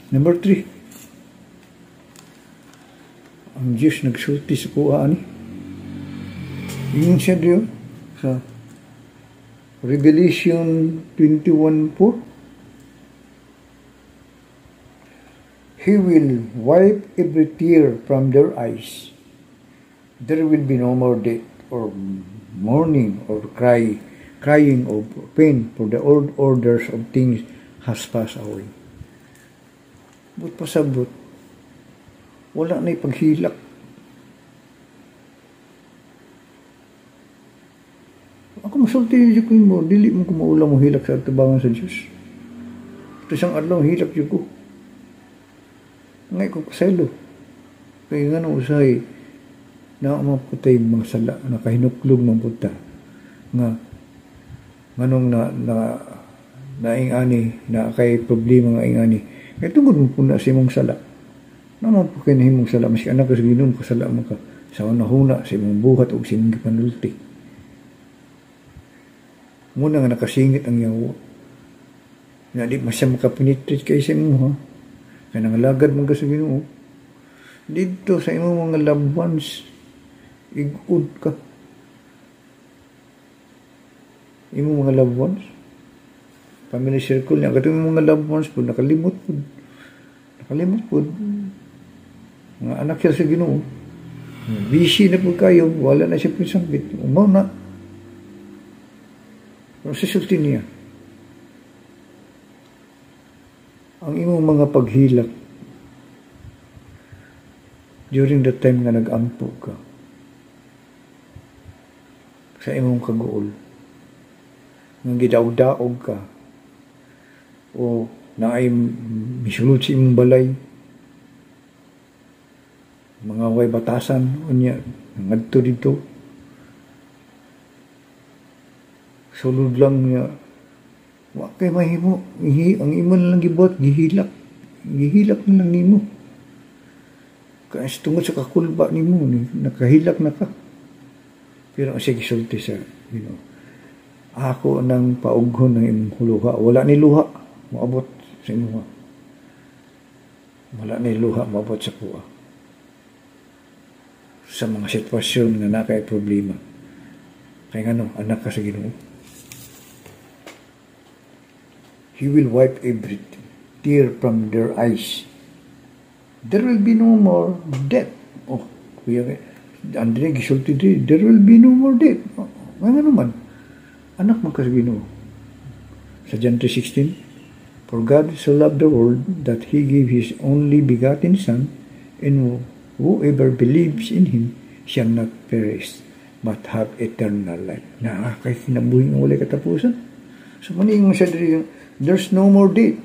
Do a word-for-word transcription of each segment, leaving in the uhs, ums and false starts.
Number three, ang Diyos nagsulti sa kuha ni. Yun siya diyo sa Revelation twenty-one four. He will wipe every tear from their eyes. There will be no more death or mourning or cry, crying of pain, for the old orders of things has passed away. But pasabot, wala na ipaghilak. Ako masulti yung ko mo, dili mo kumuula mo hilak sa tabangan sa Diyos. Ito siyang adlaw, hilak yung ko. Ngay ko paselo. Kaya nga nung usay, na maputay mga sala, nakahinuklog ng puta. Nga, manong na, na, naingani, na kay problema nga ingani. Kaya tungkol mo po na sa imong sala. Naman po kayo na imong sala, maski anak ka sa ginon, kasala mo ka, sa unahuna, sa imong buhat, o sa imong gipanulti. Muna nga nakasingit ang yawo. Na di masya makapenetrit kayo sa imong, ha? Kaya nangalagad mo ka sa ginoo. Dito sa imong mga loved ones, igud ka. Imong mga loved ones, family circle niya, katong imong mga loved ones po, nakalimot po. Nakalimot po. Mga anak siya sa ginoo. Busy na po kayo, wala na siya po sambit. Umaw na. Pero sisulti niya. Ang imong mga paghilak during the time nga nag-ampo ka sa imong kagool, nga gidaw-daog ka, o naay misulod sa imong balay, mga way batasan, unya, ngadto dito, sulod lang niya, wa kay mahimo, ang imo na lang gibuhat, gihilak, gihilak na lang nimo. Kaya tungod sa kakulba nimo, nakahilak na ka. Pero ang sige sulti sa, you know, ako nang paughon ng imong luha. Wala ni luha, maabot sa imuha. Wala ni luha, maabot sa kuha. Sa mga sitwasyon na nakay problema. Kaya nga no, anak ka sa Ginoo. He will wipe every tear from their eyes. There will be no more death. Oh, kuya, Andre, gisulti di, there will be no more death. Oh, nga naman, anak mo ka sa Ginoo. Sa John three sixteen, for God so loved the world that He gave His only begotten Son, and whoever believes in Him shall not perish, but have eternal life. Na kay kinabuhi ng walay katapusan. So, maning siya diri, there's no more death.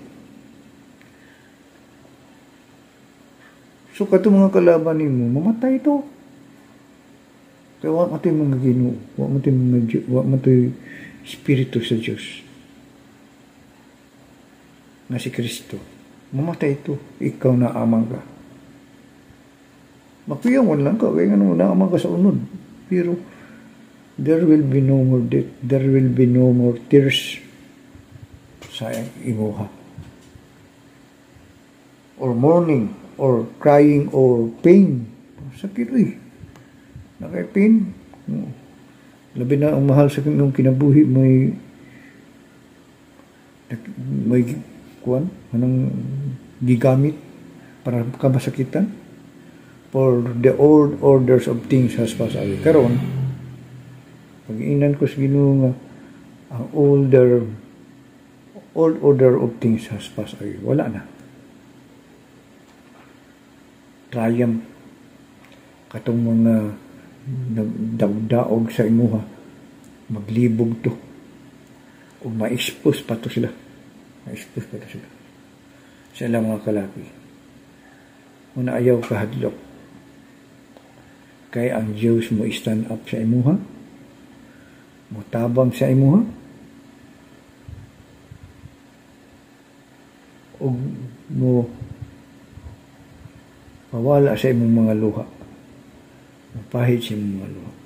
So, kato mga kalaban mo, mamatay ito. Kaya wak mo ito yung mga Ginoo, wak mo ito yung mga Diyos, wak mo ito yung Espiritu sa Diyos. Na si Kristo. Mamatay ito. Ikaw na amang ka. Makuyawan lang ka, kaya nga naman na amang ka sa unod. Pero, there will be no more death. There will be no more tears sa imuha. Or mourning, or crying, or pain. Sakit, uy. Nakay-pain. Labi na ang mahal sa kanyang kinabuhi, may may kuwan, anong gigamit para kamasakitan. For the old orders of things has passed away. Karon, pag-inan ko sa Ginoo nga, ang older old order of things has passed away. Wala na. Triumph. Katong mga nagdaog sa imuha, maglibog to. O ma-expose pa to sila. Ma-expose pa to sila. Sa ilang mga kalaki. Muna ayaw kahadlok. Kaya ang Diyos mo stand up sa imuha, mutabang sa imuha, o mo mawala sa imong mga luha, mapahid sa imong mga luha.